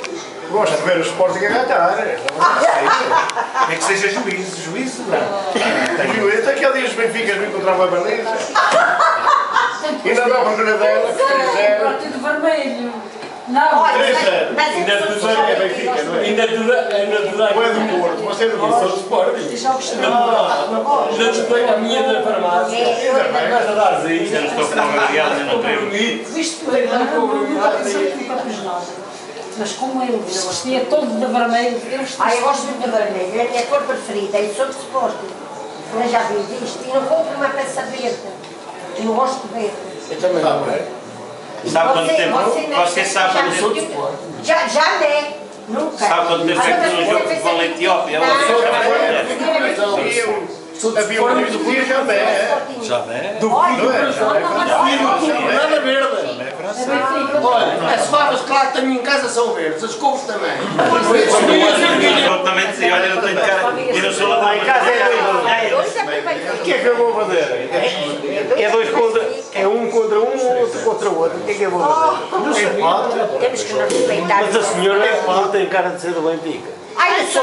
Gosto de ver o Sporting a ganhar. É que seja juízo não. Juízo, aquele dia os Benficas me encontravam a baliza. Ainda dá para a dela, que fizeram. Partido vermelho. Não, Ainda é Benfica, não é? Ainda dura. Ou é do Porto, você é do Sou Porto. do Sporting. Ainda disponho a minha da farmácia. Vais a dar aí. Já não estou com uma aliada, não tenho. viste que eu nunca pus nada. Mas como ele vestia todo de vermelho, eu gosto muito de vermelho, é a minha cor preferida, eu sou de Sporting. Mas já vi isto e não compro uma peça verde. Eu não gosto de verde. Eu também não, é? Sabe quanto tempo? Você sabe quando eu sou de Sporting. Já é. Nunca. Sabe quanto tempo é que no jogo de futebol na Etiópia? Havia um livro do Rio Jamé. Do nada verde. Olha, as favas, claro que tenho em casa são verdes, as couves também. Eu também dizia, olha, eu tenho cara, eu não sou lá em casa, O que é que eu vou fazer? É dois contra. É um contra um, outro contra o outro. O que é que eu vou fazer? Não se pode. Temos que nos respeitar. Mas a senhora não tem cara de ser do Benfica. Ai, eu sou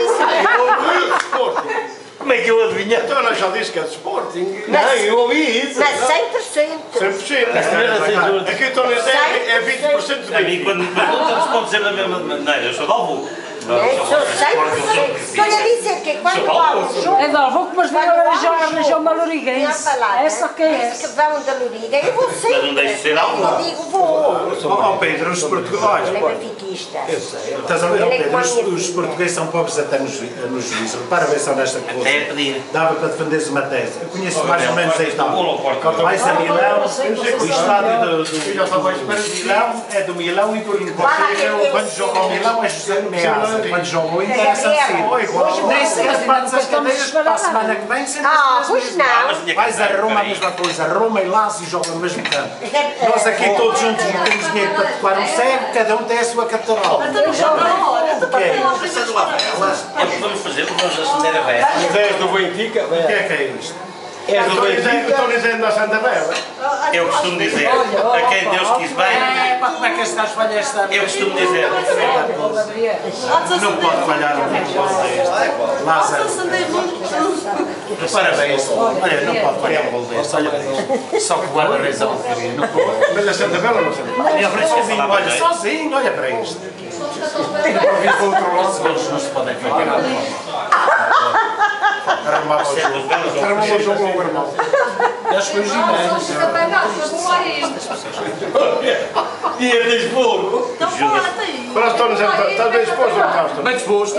Como é que eu adivinhei? Então ela já disse que é de Sporting. Não, eu ouvi isso. mas 100%. 100%. Aqui estou a dizer é 20% de A mim, quando me perguntam, respondo sempre da mesma maneira, eu sou de Alvu. Eu sou 100%. Estou a dizer que quando vão ao jogo... É de Alvo, mas vai arranjar uma Loriguense. Essa que é essa? Que vão da Loriga, eu vou sempre. Mas não deixe de ser Alvo. Eu digo, vou. Ó Pedro, os portugueses. Ele é benfiquista. Eu sei. Estás a ver, Pedro? Os portugueses são pobres até no juízo. Repara bem só nesta coisa. É pedir. Dava para defenderes uma tese. Eu conheço mais ou menos esta. Quando vais a Milão, o estádio do Milão é do Milão e do Inter. Quando joga ao Milão é José Meazza. Quando joga ao Inter é San Siro. Nem sequer bates as cadeiras para a semana que vem sempre Pois não. vais a Roma a mesma coisa. Roma e Lazio jogam no mesmo campo. Nós aqui todos juntos não temos dinheiro para tocar um cego, cada um tem a sua catedral. Vamos fazer, vamos acender a vela. És do Benfica? O que é isto? És do Benfica? Estou dizendo na Santa Bela. Eu costumo dizer, a quem Deus quis bem, Como é que este gajo falha esta eu costumo dizer, não pode falhar um gol deste. Lázaro. Parabéns. Olha, não pode falhar um gol deste. Olha, só que guarda a razão. Não pode. Mas na Santa Bela não sei. Olha, sozinho, olha para isto. Os gols não se podem falhar. Armava o jogo logo, irmão. Acho que foi o Gimenez. E ele diz fogo. Mas estou dizendo, estás bem disposto ou não estás? Bem disposto.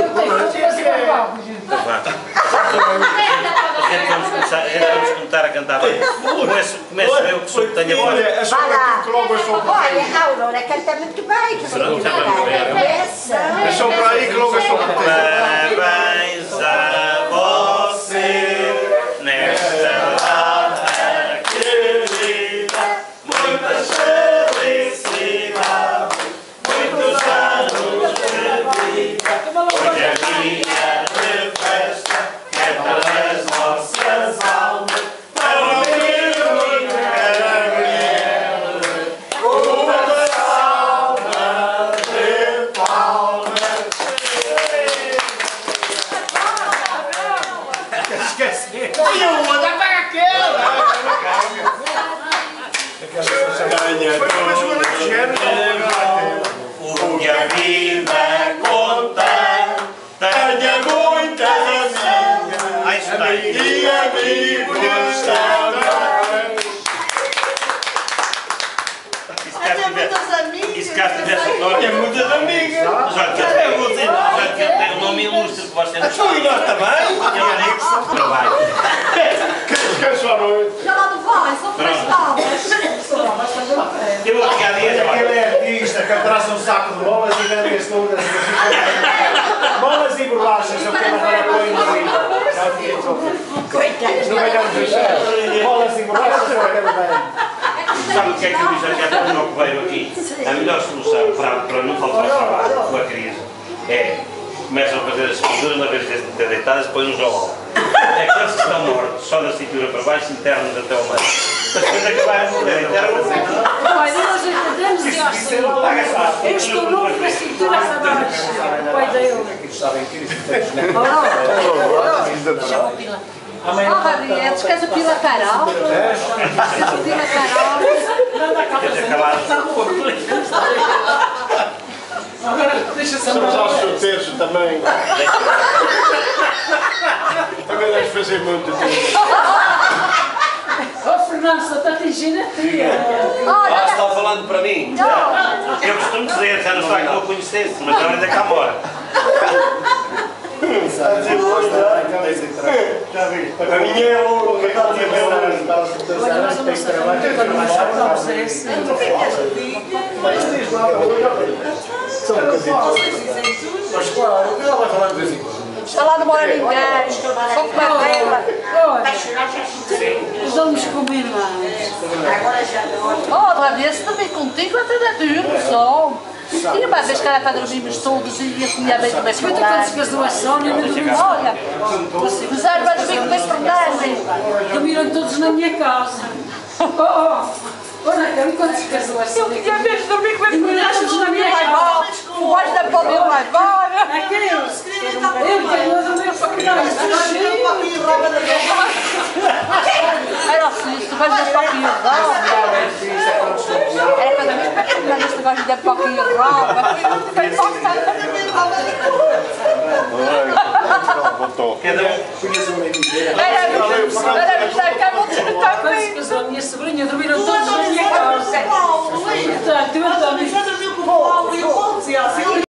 vamos começar a cantar bem. Começo eu que sou que tenho a voz. Olha, é só para aquilo que logo eu sou Olha, a Aurora canta muito bem. Pronto, já vamos ver. É só para aí que logo eu sou Parabéns a você nesta data querida, muitas felicidades, muitos anos de vida. Hoje é dia de festa, é pelas nossas almas, para o filho e Gabriel, uma salva de palmas. Esqueci. Ai, uma, dá para aquela! O que a vida conta, tenha muitas amigas e amigos também. E se cá estivesse agora, É muitas amigas! já que eu vou dizer, já que ele tem um nome ilustre que você não E nós também! ele anexo trabalho. Descanso à noite. Já lá não vai, só faz palmas. Eu vou ligar dias Ele é artista que traz um saco de bolas e vende as todas. Bolas e bolachas, eu quero agora põe no livro. Coitados. Não ganhamos o chefe. Bolas e bolachas, eu quero bem. Sabe o que é que eu disse aqui há pouco que veio aqui? A melhor solução para não faltar trabalho com a crise é começam a fazer as esculturas, na vez de ter deitadas, põe um jolão. É que eles que estão mortos, só da cintura para baixo, internos até ao meio. Mas depois acabarem de morrer internos, Pai, nós entendemos e assim. Eu estou novo da cintura para baixo. O pai dele. Oh, Gabriel, tu queres o Pila Carol? Queres o Pila Carol? queres acabar. Estamos aos solteiros também. Também deves fazer muito tempo. Oh, Fernando, só está atingindo a tia. Ah, está falando para mim? Eu costumo dizer, já não está que eu conhecesse, mas ela ainda cá mora. Já vi. A minha é o que está a dizer. Olha, nós vamos trabalhar quando nós chegamos a esse. Mas claro, ela vai falar de vez em quando. Está lá não mora ninguém. Só com uma vela. Olha, nós vamos comer lá. Oh, Gabriel, se dormir contigo, até dá duro só. E uma vez que era para dormirmos todos e eu comia bem com bem Escuta quando se casou a Sónia, não dormimos. Olha, mas era para dormir com bem Fernando. Dormiram todos na minha casa. Olha, quando se casou a Eu Sónia. queria mesmo dormir com bem Dormiram todos na minha Fernando. casa. O voz da pobre vai embora. Aqueles. Eu quero dormir para casa. Era assim, tu vais dar paquinho rosa. Era para dormir com Fernando, tu vais dar paquinho rosa. Vai passar. Cada um. Quando se casou a minha sobrinha, dormiram todos na minha casa. Portanto, eu